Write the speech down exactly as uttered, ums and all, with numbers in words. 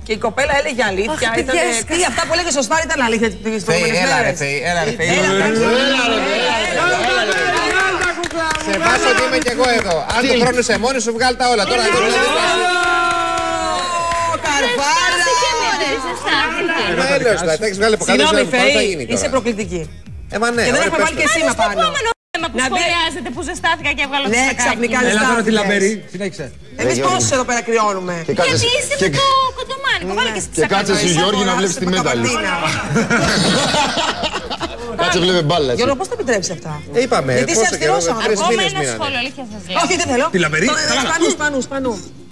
Και η κοπέλα έλεγε αλήθεια. Αχ, ήταν, τι, αυτά που έλεγε σωστά ήταν αλήθεια. Φέη, έλα ρε Φέη, έλα ρε Φέη. Σε βάζω ότι είμαι κι εγώ εδώ. Αν το χρόνο σε μόνοι σου, βγάλει τα όλα. Τώρα εδώ δηλαδή. Καρβάρα! Τέλος, θα έχεις βγάλει από κάτω. Συγγνώμη Φέη, είσαι προκλητική. Ε, μα ναι. Και δεν έχουμε βάλει και σήμα πάνω. Που σχολιάζετε που ζεστάθηκα και έβγαλα το ναι, σακάκι. Ξαφνικά ζεστάθηκες. Έλα τώρα τη λαμπερή, συνέχισε. Εμείς πόσους εδώ πέρα κρυώνουμε. Γιατί είσαι με το κοντομάνικο, βάλε και στη σακάκι. Και κάτσε εσύ Γιώργη να βλέπεις τη μέταλλη. Κάτσε βλέπε μπάλα. Γιώργο, πώς τα επιτρέψεις αυτά. Είπαμε, γιατί είσαι αυστηρός Ακόμα ένα σχόλιο, αλήθεια σας λέω. Όχι, δεν θέλω. Τη λαμπερή. Σπανού, σπανού, σπανού.